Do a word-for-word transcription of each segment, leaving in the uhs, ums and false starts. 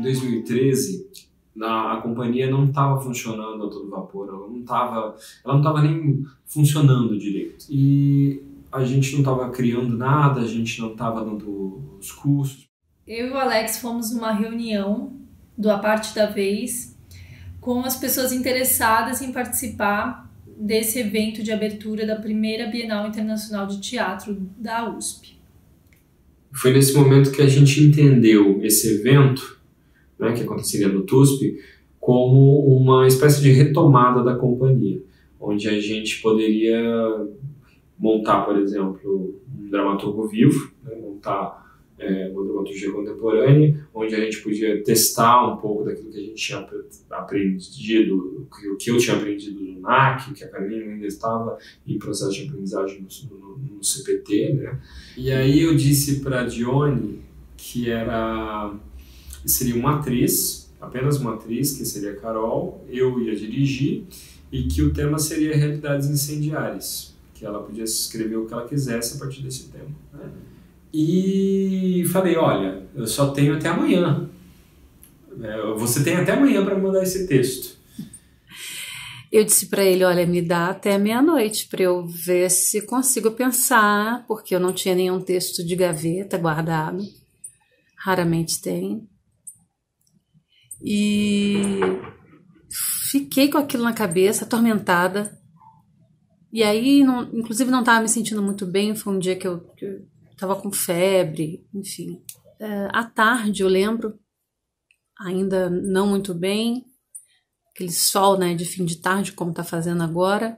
dois mil e treze, na, a companhia não estava funcionando a todo vapor, ela não estava ela não estava nem funcionando direito. E a gente não estava criando nada, a gente não estava dando os cursos. Eu e o Alex fomos numa reunião do A Parte da Vez com as pessoas interessadas em participar desse evento de abertura da primeira Bienal Internacional de Teatro da U S P. Foi nesse momento que a gente entendeu esse evento, né, que aconteceria no T U S P, como uma espécie de retomada da companhia, onde a gente poderia montar, por exemplo, um dramaturgo vivo, né, montar é, uma dramaturgia contemporânea, onde a gente podia testar um pouco daquilo que a gente tinha aprendido, o que eu tinha aprendido no N A C, que a Carolina ainda estava em processo de aprendizagem no, no, no C P T, né? E aí eu disse para a Dione que era, seria uma atriz, apenas uma atriz, que seria a Carol, eu ia dirigir, e que o tema seria realidades incendiárias, que ela podia escrever o que ela quisesse a partir desse tema, né? E falei, olha, eu só tenho até amanhã. Você tem até amanhã para mandar esse texto. Eu disse para ele, olha, me dá até meia-noite para eu ver se consigo pensar, porque eu não tinha nenhum texto de gaveta guardado. Raramente tem. E fiquei com aquilo na cabeça, atormentada. E aí, não, inclusive, não estava me sentindo muito bem. Foi um dia que eu... Que eu estava com febre, enfim. É, à tarde, eu lembro, ainda não muito bem, aquele sol, né, de fim de tarde, como está fazendo agora,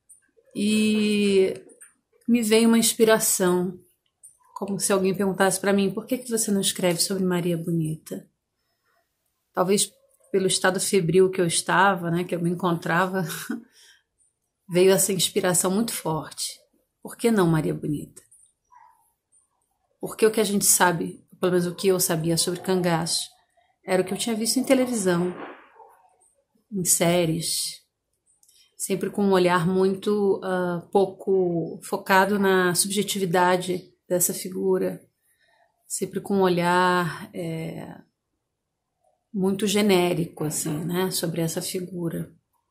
e me veio uma inspiração, como se alguém perguntasse para mim, por que, que você não escreve sobre Maria Bonita? Talvez pelo estado febril que eu estava, né, que eu me encontrava, veio essa inspiração muito forte. Por que não Maria Bonita? Porque o que a gente sabe, pelo menos o que eu sabia sobre cangaço, era o que eu tinha visto em televisão, em séries, sempre com um olhar muito uh, pouco focado na subjetividade dessa figura, sempre com um olhar é, muito genérico, assim, né, sobre essa figura.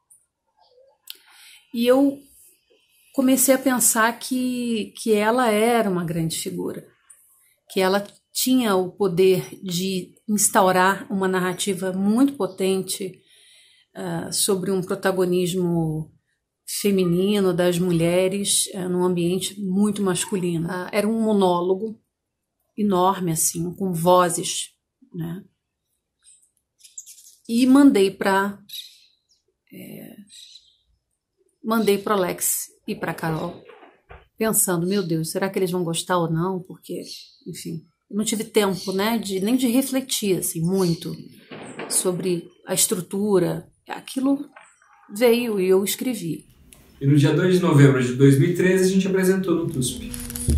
E eu comecei a pensar que, que ela era uma grande figura, que ela tinha o poder de instaurar uma narrativa muito potente uh, sobre um protagonismo feminino das mulheres uh, num ambiente muito masculino. Uh, era um monólogo enorme, assim, com vozes, né? E mandei para é, mandei para o Alex e para a Carol, pensando, meu Deus, será que eles vão gostar ou não? Porque, enfim, não tive tempo, né, de, nem de refletir assim, muito sobre a estrutura. Aquilo veio e eu escrevi. E no dia dois de novembro de dois mil e treze a gente apresentou no T U S P.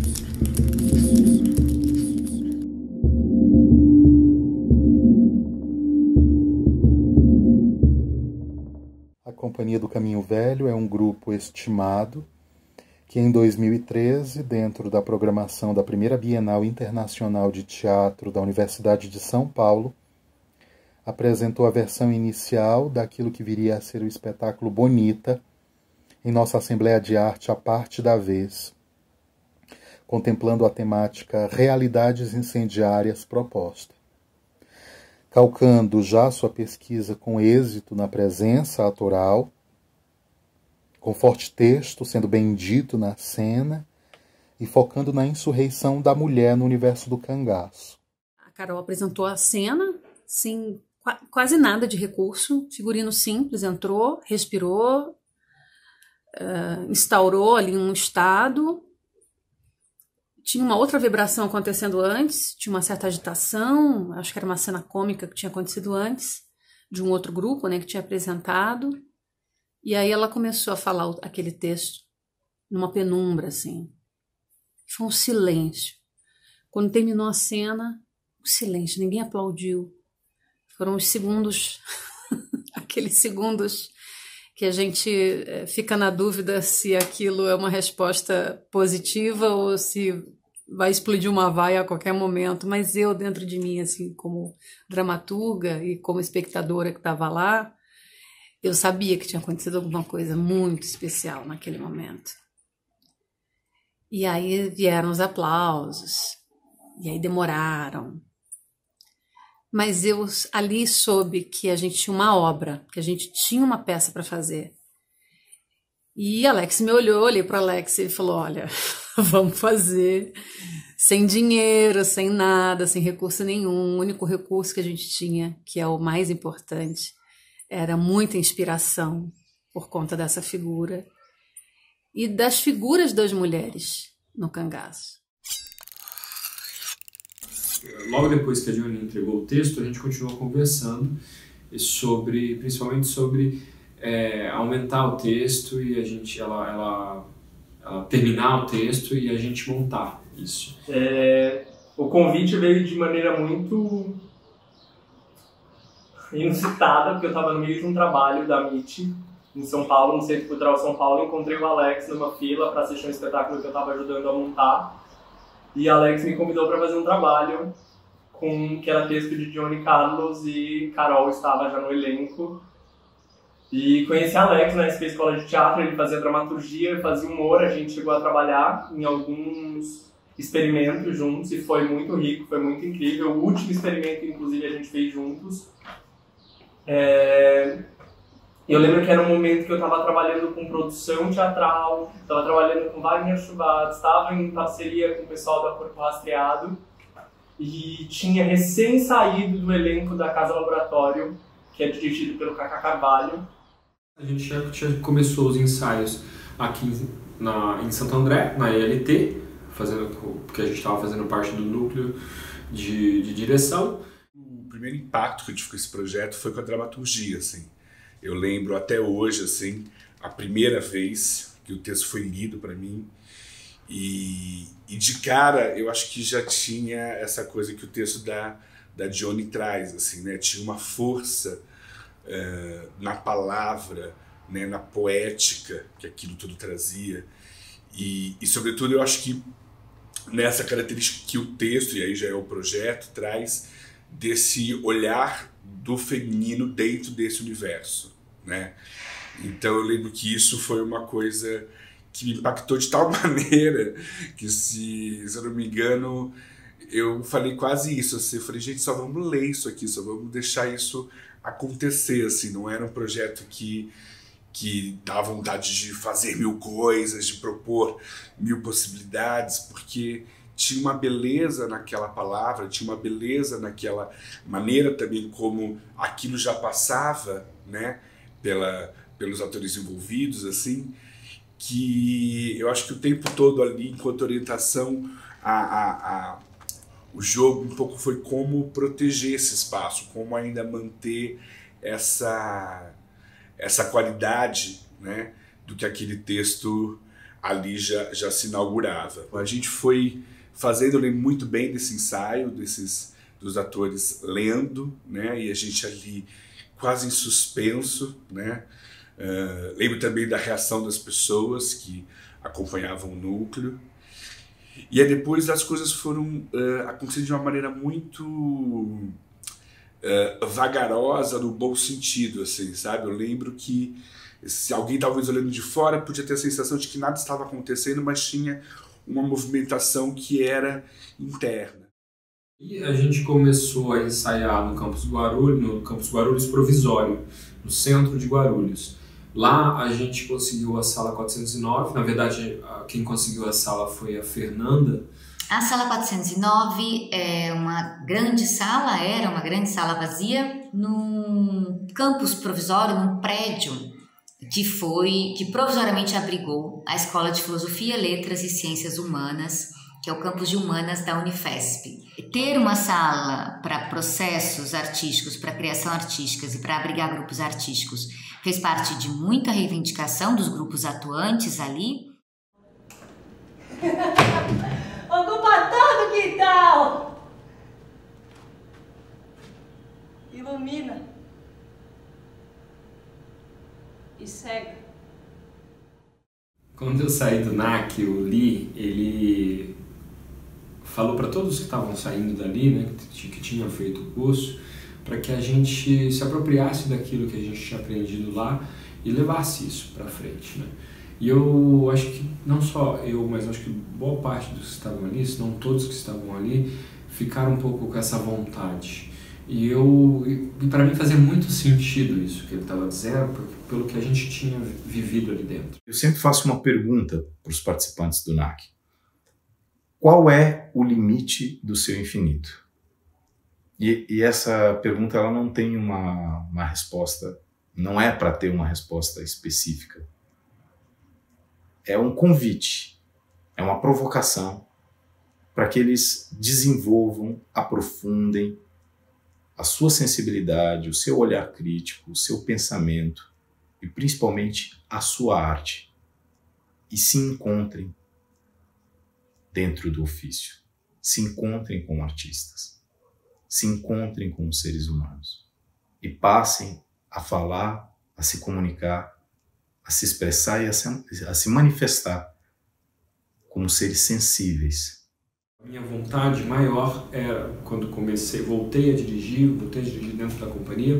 A Companhia do Caminho Velho é um grupo estimado que em dois mil e treze, dentro da programação da primeira Bienal Internacional de Teatro da Universidade de São Paulo, apresentou a versão inicial daquilo que viria a ser o espetáculo Bonita, em nossa Assembleia de Arte A Parte da Vez, contemplando a temática Realidades Incendiárias proposta. Calcando já sua pesquisa com êxito na presença autoral, com forte texto sendo bem dito na cena e focando na insurreição da mulher no universo do cangaço. A Carol apresentou a cena sem quase nada de recurso, figurino simples, entrou, respirou, uh, instaurou ali um estado. Tinha uma outra vibração acontecendo antes, tinha uma certa agitação, acho que era uma cena cômica que tinha acontecido antes, de um outro grupo, né, que tinha apresentado. E aí ela começou a falar aquele texto numa penumbra, assim. Foi um silêncio. Quando terminou a cena, um silêncio, ninguém aplaudiu. Foram os segundos, aqueles segundos que a gente fica na dúvida se aquilo é uma resposta positiva ou se vai explodir uma vaia a qualquer momento, mas eu, dentro de mim, assim, como dramaturga e como espectadora que estava lá, eu sabia que tinha acontecido alguma coisa muito especial naquele momento. E aí vieram os aplausos, e aí demoraram. Mas eu ali soube que a gente tinha uma obra, que a gente tinha uma peça para fazer. E Alex me olhou, olhei para Alex e falou, olha, vamos fazer sem dinheiro, sem nada, sem recurso nenhum. O único recurso que a gente tinha, que é o mais importante, era muita inspiração por conta dessa figura e das figuras das mulheres no cangaço. Logo depois que a Johnny entregou o texto, a gente continuou conversando sobre, principalmente sobre é, aumentar o texto e a gente, ela, ela, ela terminar o texto e a gente montar isso. É, o convite veio de maneira muito inusitada, porque eu estava no meio de um trabalho da M I T em São Paulo, no Centro Cultural São Paulo, encontrei o Alex numa fila para assistir um espetáculo que eu estava ajudando a montar. E Alex me convidou para fazer um trabalho com, que era texto de Johnny Carlos e Carol estava já no elenco. E conheci Alex na S P Escola de Teatro, ele fazia dramaturgia, fazia humor, a gente chegou a trabalhar em alguns experimentos juntos e foi muito rico, foi muito incrível. O último experimento, inclusive, a gente fez juntos. É... Eu lembro que era um momento que eu estava trabalhando com produção teatral, estava trabalhando com Wagner Schubert, estava em parceria com o pessoal da Corpo Rastreado e tinha recém saído do elenco da Casa Laboratório, que é dirigido pelo Cacá Carvalho. A gente já, já começou os ensaios aqui na, em Santo André, na E L T, fazendo, porque a gente estava fazendo parte do núcleo de, de direção. O primeiro impacto que eu tive com esse projeto foi com a dramaturgia, assim. Eu lembro até hoje, assim, a primeira vez que o texto foi lido para mim e, e de cara eu acho que já tinha essa coisa que o texto da, da Johnny traz, assim, né? Tinha uma força uh, na palavra, né? Na poética que aquilo tudo trazia e, e sobretudo eu acho que nessa característica que o texto, e aí já é o projeto, traz desse olhar do feminino dentro desse universo, né? Então eu lembro que isso foi uma coisa que me impactou de tal maneira que, se, se eu não me engano, eu falei quase isso, assim, eu falei, gente, só vamos ler isso aqui, só vamos deixar isso acontecer, assim, não era um projeto que, que dá vontade de fazer mil coisas, de propor mil possibilidades, porque tinha uma beleza naquela palavra, tinha uma beleza naquela maneira também como aquilo já passava, né, pela, pelos atores envolvidos, assim, que eu acho que o tempo todo ali, enquanto orientação, a, a, a, o jogo um pouco foi como proteger esse espaço, como ainda manter essa, essa qualidade, né, do que aquele texto ali já, já se inaugurava. A gente foi fazendo, eu lembro muito bem desse ensaio, desses, dos atores lendo, né, e a gente ali quase em suspenso, né. Uh, lembro também da reação das pessoas que acompanhavam o núcleo. E aí depois as coisas foram uh, acontecendo de uma maneira muito uh, vagarosa, no bom sentido, assim, sabe? Eu lembro que se alguém talvez olhando de fora podia ter a sensação de que nada estava acontecendo, mas tinha uma movimentação que era interna. E a gente começou a ensaiar no campus Guarulhos, no campus Guarulhos provisório, no centro de Guarulhos. Lá a gente conseguiu a sala quatrocentos e nove, na verdade quem conseguiu a sala foi a Fernanda. A sala quatrocentos e nove é uma grande sala, era uma grande sala vazia, num campus provisório, num prédio que foi, que provisoriamente abrigou a Escola de Filosofia, Letras e Ciências Humanas, que é o campus de Humanas da Unifesp. Ter uma sala para processos artísticos, para criação artísticas e para abrigar grupos artísticos fez parte de muita reivindicação dos grupos atuantes ali. Ocupa todo o quintal! Ilumina e cega. Quando eu saí do N A C, o Lee, ele falou para todos que estavam saindo dali, né, que, que tinham feito o curso, para que a gente se apropriasse daquilo que a gente tinha aprendido lá e levasse isso para frente, né? E eu acho que não só eu, mas acho que boa parte dos que estavam ali, se não todos que estavam ali, ficaram um pouco com essa vontade. E eu, e para mim fazia muito sentido isso que ele estava dizendo, porque, pelo que a gente tinha vivido ali dentro. Eu sempre faço uma pergunta para os participantes do N A C. Qual é o limite do seu infinito? E, e essa pergunta ela não tem uma, uma resposta, não é para ter uma resposta específica. É um convite, é uma provocação para que eles desenvolvam, aprofundem a sua sensibilidade, o seu olhar crítico, o seu pensamento e principalmente a sua arte e se encontrem dentro do ofício, se encontrem com artistas, se encontrem com os seres humanos e passem a falar, a se comunicar, a se expressar e a se, a se manifestar como seres sensíveis. A minha vontade maior era, quando comecei, voltei a dirigir, voltei a dirigir dentro da companhia,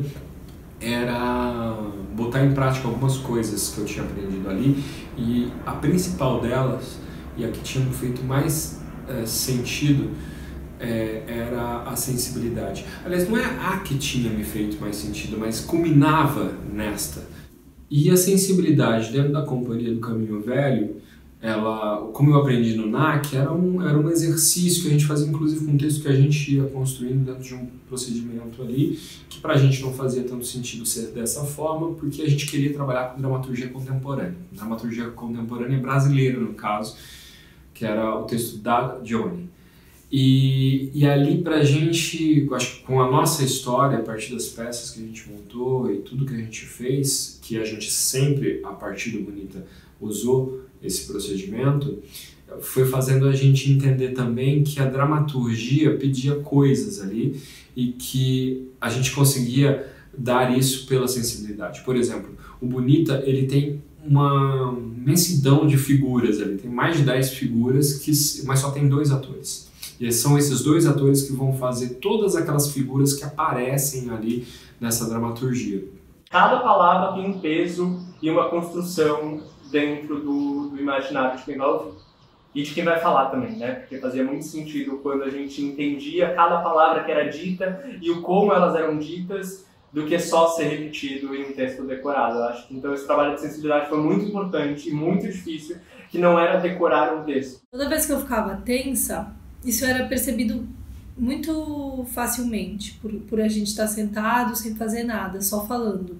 era botar em prática algumas coisas que eu tinha aprendido ali, e a principal delas, e a que tinha feito mais é, sentido, é, era a sensibilidade. Aliás, não é a que tinha me feito mais sentido, mas culminava nesta. E a sensibilidade dentro da Companhia do Caminho Velho, ela, como eu aprendi no N A C, era um, era um exercício que a gente fazia, inclusive com um texto que a gente ia construindo dentro de um procedimento ali, que pra gente não fazia tanto sentido ser dessa forma, porque a gente queria trabalhar com dramaturgia contemporânea. Dramaturgia contemporânea brasileira, no caso, que era o texto da Johnny. E, e ali pra gente, acho que com a nossa história, a partir das peças que a gente montou e tudo que a gente fez, que a gente sempre, a partir do Bonita, usou esse procedimento, foi fazendo a gente entender também que a dramaturgia pedia coisas ali e que a gente conseguia dar isso pela sensibilidade. Por exemplo, o Bonita, ele tem uma imensidão de figuras ali, tem mais de dez figuras, que, mas só tem dois atores. E são esses dois atores que vão fazer todas aquelas figuras que aparecem ali nessa dramaturgia. Cada palavra tem um peso e uma construção dentro do, do imaginário de quem vai ouvir. E de quem vai falar também, né? Porque fazia muito sentido quando a gente entendia cada palavra que era dita e o como elas eram ditas, do que só ser repetido em um texto decorado. Eu acho que então esse trabalho de sensibilidade foi muito importante e muito difícil, que não era decorar um texto. Toda vez que eu ficava tensa, isso era percebido muito facilmente, por, por a gente estar sentado sem fazer nada, só falando.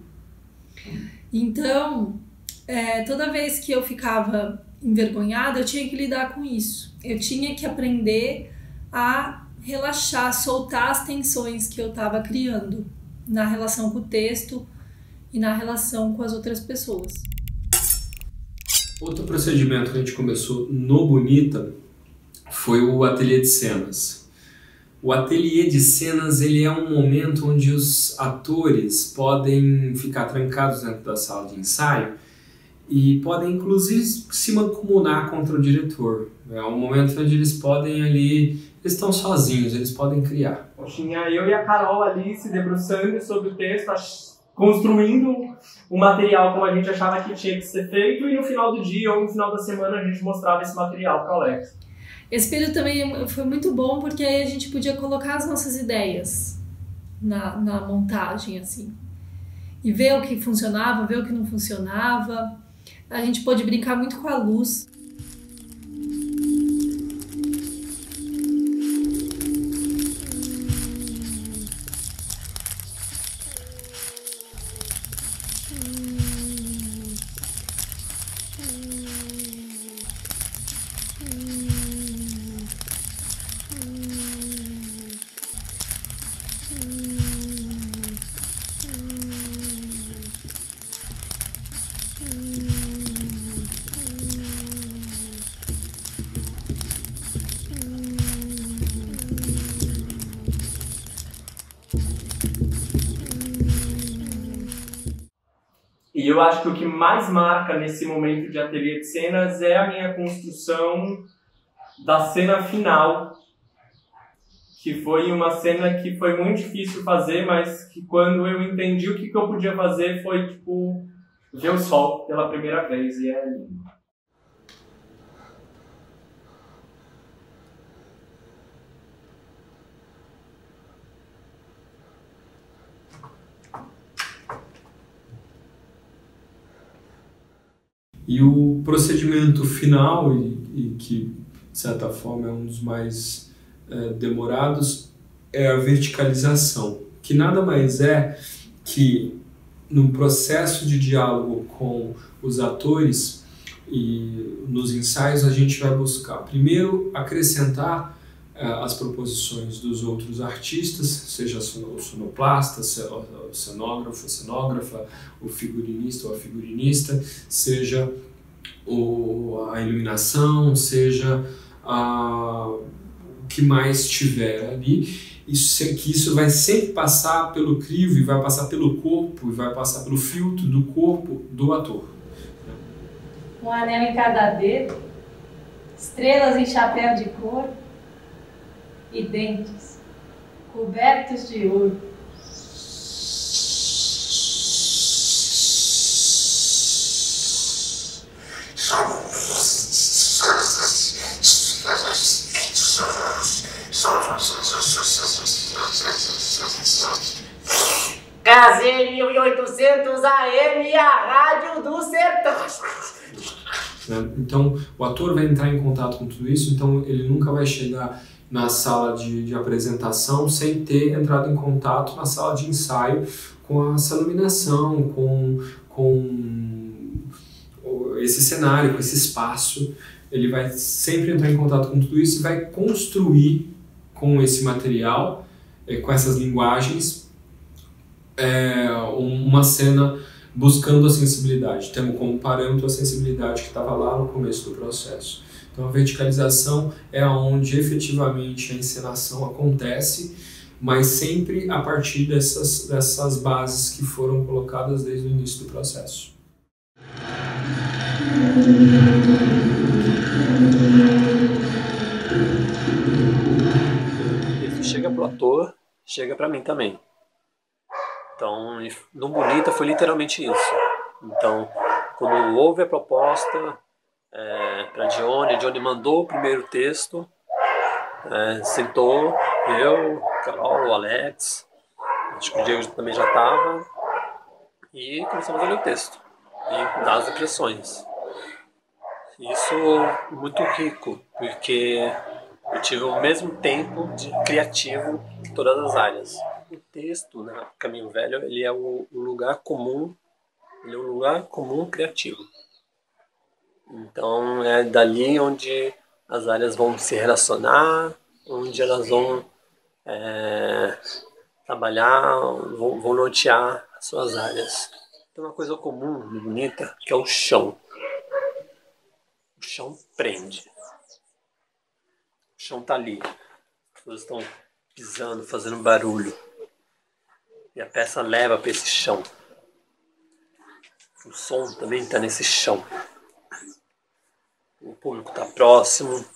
Então, é, toda vez que eu ficava envergonhada, eu tinha que lidar com isso. Eu tinha que aprender a relaxar, soltar as tensões que eu estava criando na relação com o texto e na relação com as outras pessoas. Outro procedimento que a gente começou no Bonita foi o ateliê de cenas. O ateliê de cenas, ele é um momento onde os atores podem ficar trancados dentro da sala de ensaio e podem inclusive se mancomunar contra o diretor. É um momento onde eles podem ali, eles estão sozinhos, eles podem criar. Tinha eu e a Carol ali se debruçando sobre o texto, construindo o material como a gente achava que tinha que ser feito, e no final do dia ou no final da semana a gente mostrava esse material para o Alex. Esse período também foi muito bom porque aí a gente podia colocar as nossas ideias na, na montagem, assim, e ver o que funcionava, ver o que não funcionava. A gente pôde brincar muito com a luz. E eu acho que o que mais marca nesse momento de ateliê de cenas é a minha construção da cena final que foi uma cena que foi muito difícil fazer, mas que quando eu entendi o que, que eu podia fazer foi, tipo, ver o sol pela primeira vez, e é lindo. E o procedimento final, e, e que de certa forma é um dos mais é, demorados, é a verticalização, que nada mais é que no processo de diálogo com os atores e nos ensaios a gente vai buscar primeiro acrescentar é, as proposições dos outros artistas, seja o sonoplasta, o cenógrafo, a cenógrafa, o figurinista ou a figurinista, seja o, a iluminação, seja a, o que mais tiver ali. Isso, que isso vai sempre passar pelo crivo, e vai passar pelo corpo, e vai passar pelo filtro do corpo do ator. Um anel em cada dedo, estrelas em chapéu de couro e dentes cobertos de ouro. Casei mil e oitocentos A M, a rádio do sertão. Então, o ator vai entrar em contato com tudo isso, então ele nunca vai chegar na sala de, de apresentação sem ter entrado em contato na sala de ensaio com essa iluminação, com, com esse cenário, com esse espaço. Ele vai sempre entrar em contato com tudo isso e vai construir com esse material, com essas linguagens, é, uma cena buscando a sensibilidade, tendo como parâmetro a sensibilidade que estava lá no começo do processo. Então a verticalização é onde efetivamente a encenação acontece, mas sempre a partir dessas, dessas bases que foram colocadas desde o início do processo. Isso chega pro ator, chega para mim também. Então, no Bonita foi literalmente isso. Então, quando houve a proposta é, para Dione, a Dione mandou o primeiro texto, é, sentou, eu, Carol, o Alex, acho que o Diego também já estava, e começamos a ler o texto e dar as impressões. Isso muito rico, porque eu tive o mesmo tempo de criativo em todas as áreas. O texto, né, Caminho Velho, ele é o lugar comum, ele é um lugar comum criativo. Então é dali onde as áreas vão se relacionar, onde elas vão é, trabalhar, vão, vão nortear as suas áreas. Tem uma coisa comum e bonita que é o chão. O chão prende. O chão tá ali. As pessoas estão pisando, fazendo barulho. E a peça leva para esse chão. O som também está nesse chão. O público está próximo.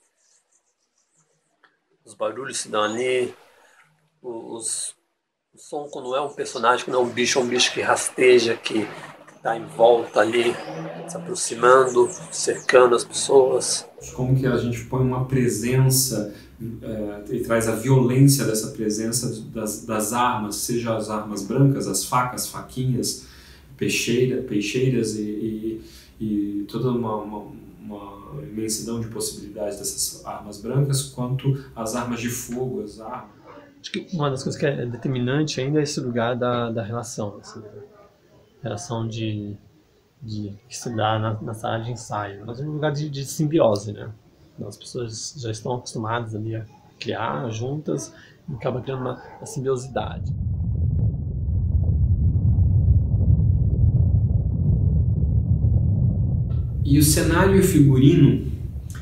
Os barulhos se dão ali. Os, o som, quando é um personagem, que não é um bicho, é um bicho que rasteja, que está em volta ali, se aproximando, cercando as pessoas. Como que a gente põe uma presença é, e traz a violência dessa presença das, das armas, seja as armas brancas, as facas, faquinhas, peixeira, peixeiras e, e, e toda uma, uma, uma imensidão de possibilidades dessas armas brancas, quanto as armas de fogo, as armas. Acho que uma das coisas que é determinante ainda é esse lugar da, da relação, assim, relação de, de que se dá na, na sala de ensaio, mas é um lugar de, de simbiose, né? As pessoas já estão acostumadas ali a criar juntas e acaba criando uma, uma simbiosidade. E o cenário e o figurino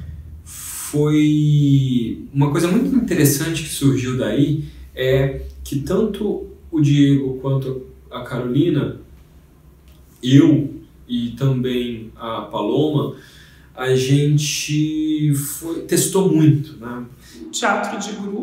foi uma coisa muito interessante que surgiu daí, é que tanto o Diego quanto a Carolina, eu e também a Paloma, a gente foi, testou muito, né? Teatro de grupo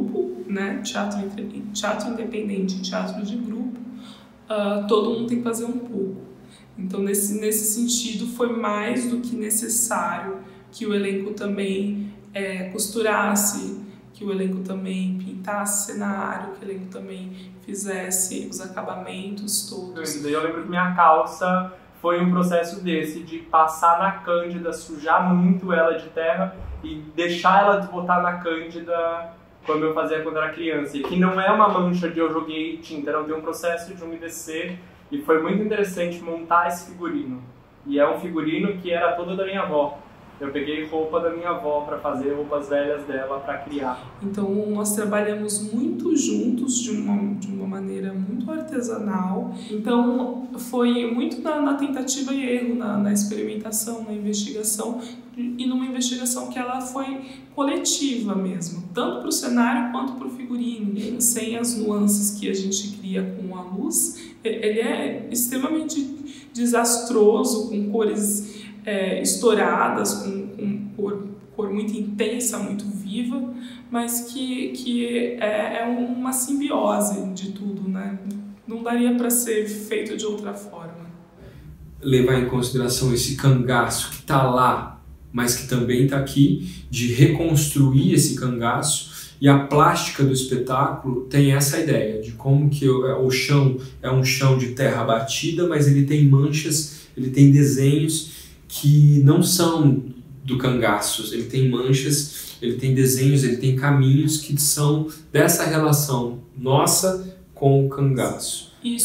né? Teatro, teatro independente, teatro de grupo, uh, todo mundo tem que fazer um pouco. Então, nesse, nesse sentido, foi mais do que necessário que o elenco também é, costurasse, que o elenco também pintasse cenário, que o elenco também fizesse os acabamentos todos. Eu lembro que minha calça foi um processo desse, de passar na Cândida, sujar muito ela de terra e deixar ela desbotar na Cândida como eu fazia quando era criança. E que não é uma mancha de eu joguei tinta, não, tem um processo de umedecer. E foi muito interessante montar esse figurino. E é um figurino que era todo da minha avó. Eu peguei roupa da minha avó para fazer roupas velhas dela para criar. Então nós trabalhamos muito juntos de uma, de uma maneira muito artesanal. Então foi muito na, na tentativa e erro, na, na experimentação, na investigação, e numa investigação que ela foi coletiva mesmo, tanto para o cenário quanto para o figurino. Sem as nuances que a gente cria com a luz, ele é extremamente desastroso, com cores É, estouradas, com, com cor, cor muito intensa, muito viva, mas que, que é, é uma simbiose de tudo, né? Não daria para ser feito de outra forma. Levar em consideração esse cangaço que está lá, mas que também está aqui, de reconstruir esse cangaço, e a plástica do espetáculo tem essa ideia de como que o, o chão é um chão de terra batida, mas ele tem manchas, ele tem desenhos que não são do cangaço, ele tem manchas, ele tem desenhos, ele tem caminhos que são dessa relação nossa com o cangaço. E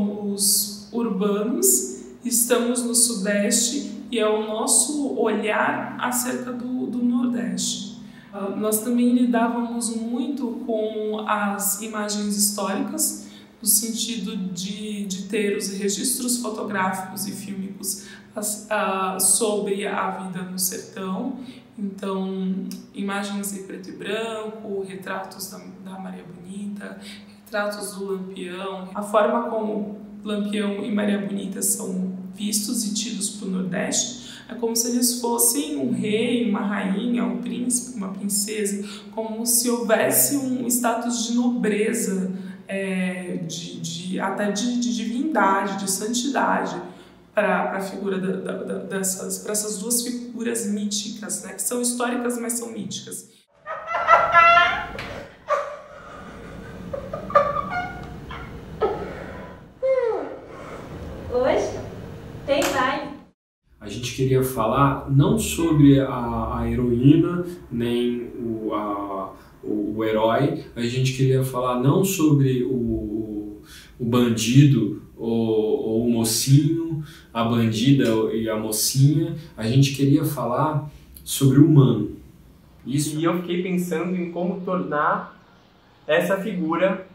somos urbanos, estamos no Sudeste e é o nosso olhar acerca do, do Nordeste. Uh, nós também lidávamos muito com as imagens históricas, no sentido de, de ter os registros fotográficos e fílmicos Uh, sobre a vida no sertão. Então, imagens em preto e branco, retratos da, da Maria Bonita, retratos do Lampião. A forma como Lampião e Maria Bonita são vistos e tidos para o Nordeste é como se eles fossem um rei, uma rainha, um príncipe, uma princesa, como se houvesse um status de nobreza, é, de, de, até de, de divindade, de santidade, para a figura da, da, dessas, para essas duas figuras míticas, né, que são históricas, mas são míticas. Hoje tem baile. A gente queria falar não sobre a, a heroína, nem o, a, o, o herói, a gente queria falar não sobre o, o bandido, ou o mocinho, a bandida e a mocinha, a gente queria falar sobre o humano. Isso. E eu fiquei pensando em como tornar essa figura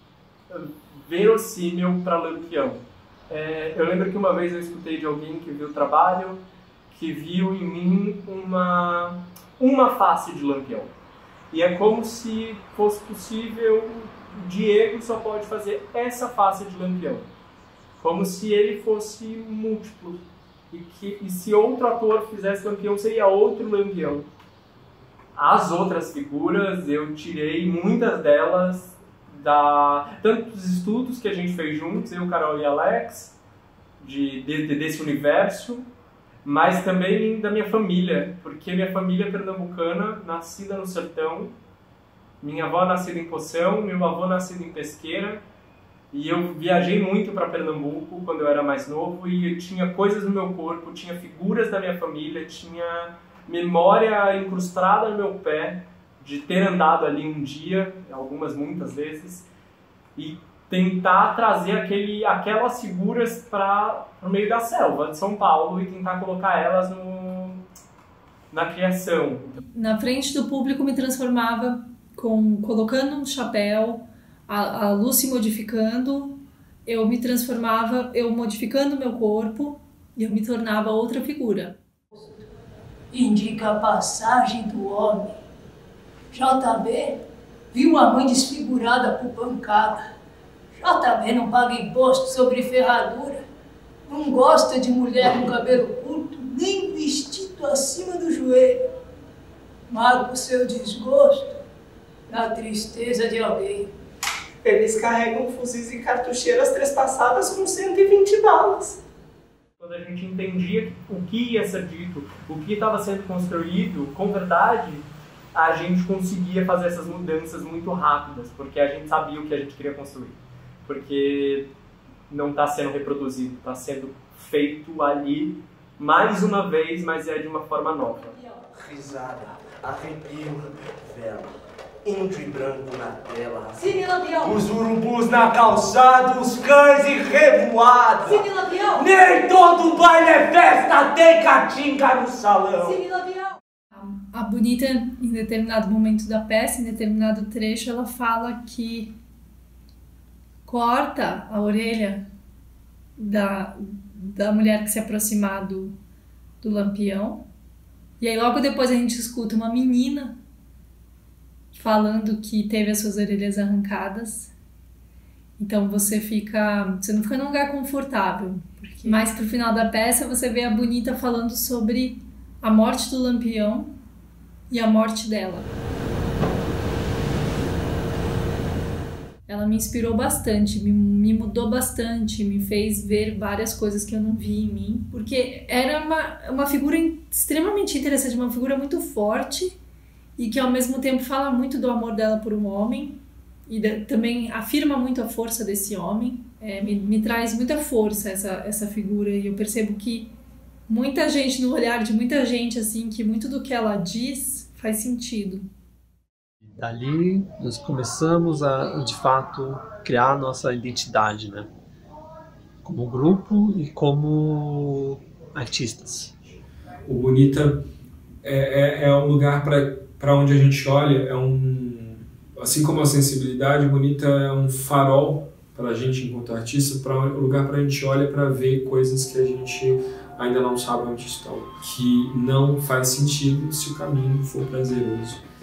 verossímil para Lampião. É, eu lembro que uma vez eu escutei de alguém que viu o trabalho, que viu em mim uma, uma face de Lampião. E é como se fosse possível, o Diego só pode fazer essa face de Lampião. Como se ele fosse múltiplo, e, que, e se outro ator fizesse Lampião, seria outro Lampião. As outras figuras, eu tirei muitas delas, da, tanto dos estudos que a gente fez juntos, eu, Carol e Alex, de, de, desse universo, mas também da minha família, porque minha família é pernambucana, nascida no sertão, minha avó nascida em Poção, meu avô nascido em Pesqueira. E eu viajei muito para Pernambuco quando eu era mais novo e eu tinha coisas no meu corpo, tinha figuras da minha família, tinha memória incrustada no meu pé de ter andado ali um dia, algumas, muitas vezes, e tentar trazer aquele, aquelas figuras para o meio da selva de São Paulo e tentar colocar elas no, na criação. Na frente do público me transformava com, colocando um chapéu, a, a luz se modificando, eu me transformava, eu modificando meu corpo, e eu me tornava outra figura. Indica a passagem do homem. J B viu a mãe desfigurada por pancada. J B não paga imposto sobre ferradura. Não gosta de mulher com cabelo curto, nem vestido acima do joelho. Mago seu desgosto, a tristeza de alguém. Eles carregam fuzis e cartucheiras trespassadas com cento e vinte balas. Quando a gente entendia o que ia ser dito, o que estava sendo construído, com verdade, a gente conseguia fazer essas mudanças muito rápidas, porque a gente sabia o que a gente queria construir. Porque não está sendo reproduzido, está sendo feito ali mais uma vez, mas é de uma forma nova. Risada, arrepio, vela, índio e branco na tela. Cine Lampião! Os urubus na calçada, os cães em revoada. Cine Lampião! Nem todo baile é festa, tem caatinga no salão. Cine Lampião! A Bonita, em determinado momento da peça, em determinado trecho, ela fala que corta a orelha da, da mulher que se aproximar do, do Lampião. E aí logo depois a gente escuta uma menina falando que teve as suas orelhas arrancadas. Então você fica, você não fica num lugar confortável. Porque mais pro final da peça você vê a Bonita falando sobre a morte do Lampião e a morte dela. Ela me inspirou bastante, me, me mudou bastante, me fez ver várias coisas que eu não vi em mim, porque era uma, uma figura extremamente interessante, uma figura muito forte e que ao mesmo tempo fala muito do amor dela por um homem e de, também afirma muito a força desse homem. É, me, me traz muita força essa, essa figura e eu percebo que muita gente, no olhar de muita gente, assim, que muito do que ela diz faz sentido. Dali nós começamos a, de fato, criar a nossa identidade, né? Como grupo e como artistas. O Bonita é, é, é um lugar para onde a gente olha, é um, assim como a sensibilidade, Bonita é um farol para a gente enquanto artista, para um lugar para a gente olha para ver coisas que a gente ainda não sabe onde estão, que não faz sentido se o caminho for prazeroso.